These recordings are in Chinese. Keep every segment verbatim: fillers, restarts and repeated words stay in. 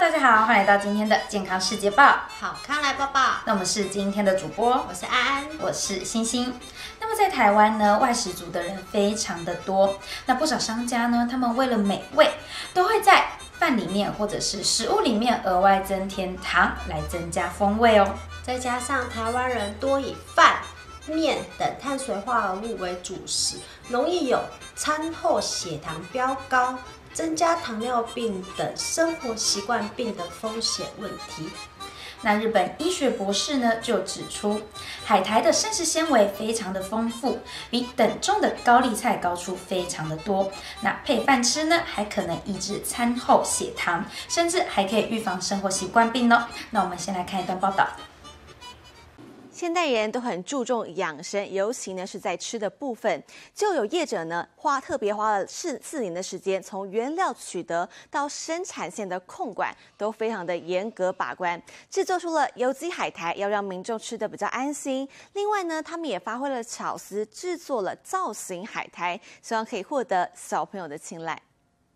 大家好，欢迎来到今天的健康世界报， 好康来报报。 那我们是今天的主播， 我是安安， 我是星星。那么在台湾呢，外食族的人非常的多，那不少商家呢，他们为了美味，都会在饭里面或者是食物里面额外增添糖来增加风味哦。 再加上台湾人多以饭、面等碳水化合物为主食，容易有餐后血糖飙高、增加糖尿病等生活习惯病的风险问题。 那日本医学博士呢就指出，海苔的膳食纤维非常的丰富，比等重的高丽菜高出非常的多。那配饭吃呢，还可能抑制餐后血糖，甚至还可以预防生活习惯病哦。那我们先来看一段报道。 现代人都很注重养生，尤其呢是在吃的部分，就有业者呢花特别花了四四年的时间，从原料取得到生产线的控管都非常的严格把关，制作出了有机海苔，要让民众吃得比较安心。另外呢，他们也发挥了巧思，制作了造型海苔，希望可以获得小朋友的青睐。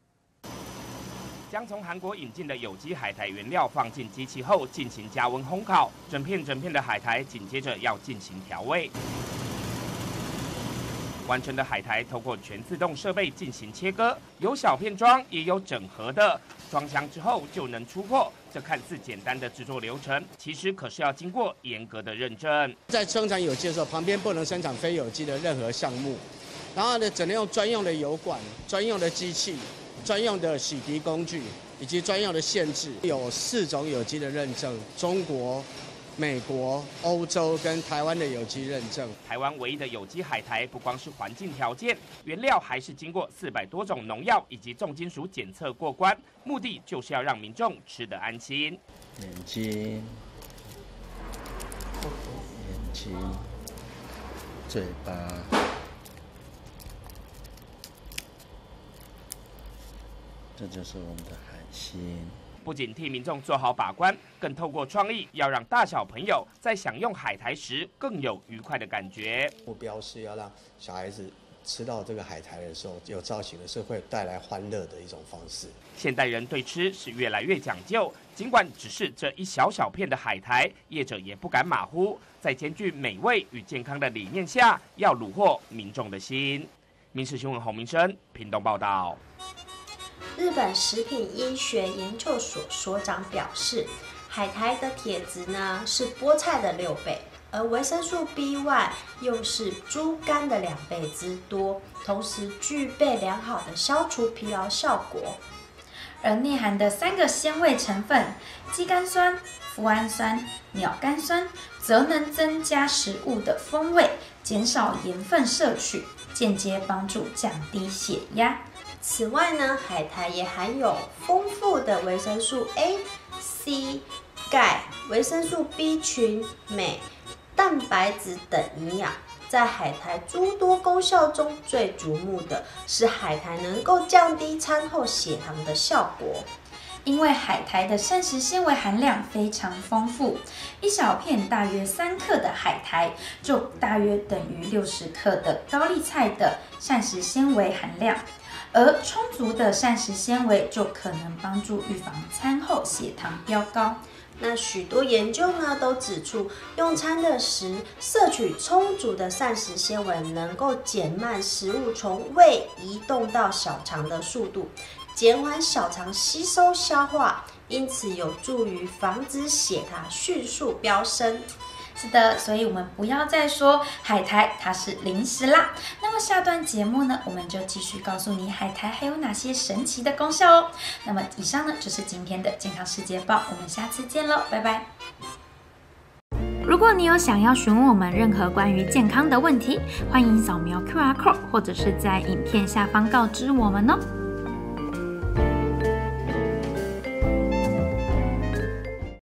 将从韩国引进的有机海苔原料放进机器后进行加温烘烤，整片整片的海苔紧接着要进行调味。完成的海苔透过全自动设备进行切割，有小片装也有整盒的，装箱之后就能出货。这看似简单的制作流程，其实可是要经过严格的认证。 在生产有机的时候，旁边不能生产非有机的任何项目，然后呢，只能用专用的油管、专用的机器。专用的洗涤工具以及专用的限制，有四种有机的认证：中国、美国、欧洲跟台湾的有机认证。 台湾唯一的有机海苔，不光是环境条件，原料还是经过四百多种农药以及重金属检测过关，目的就是要让民众吃得安心。 眼睛、眼睛、嘴巴。这就是我们的海鲜。 不仅替民众做好把关，更透过创意，要让大小朋友在享用海苔时更有愉快的感觉。 目标是要让小孩子吃到这个海苔的时候，有造型的是会带来欢乐的一种方式。 现代人对吃是越来越讲究，尽管只是这一小小片的海苔，业者也不敢马虎，在兼具美味与健康的理念下，要虏获民众的心。民视新闻洪明生屏东报道。 日本食品医学研究所所长表示，海苔的铁质呢是菠菜的六倍，而维生素 B 一 又是猪肝的两倍之多，同时具备良好的消除疲劳效果。 而内含的三个鲜味成分肌苷酸、脯氨酸、鸟苷酸，则能增加食物的风味，减少盐分摄取，间接帮助降低血压。 此外呢，海苔也含有丰富的维生素 A、C、钙、维生素 B 群、镁、蛋白质等营养。在海苔诸多功效中，最瞩目的是海苔能够降低餐后血糖的效果。 因为海苔的膳食纤维含量非常丰富，一小片大约三克的海苔，就大约等于六十克的高丽菜的膳食纤维含量。而充足的膳食纤维就可能帮助预防餐后血糖飙高。 那许多研究呢都指出，用餐的时摄取充足的膳食纤维，能够减慢食物从胃移动到小肠的速度，减缓小肠吸收消化，因此有助于防止血糖迅速飙升。 是的，所以我们不要再说海苔它是零食啦。那么下段节目呢，我们就继续告诉你海苔还有哪些神奇的功效哦。那么以上呢就是今天的健康世界报，我们下次见喽，拜拜。如果你有想要询问我们任何关于健康的问题，欢迎扫描 Q R code 或者是在影片下方告知我们哦。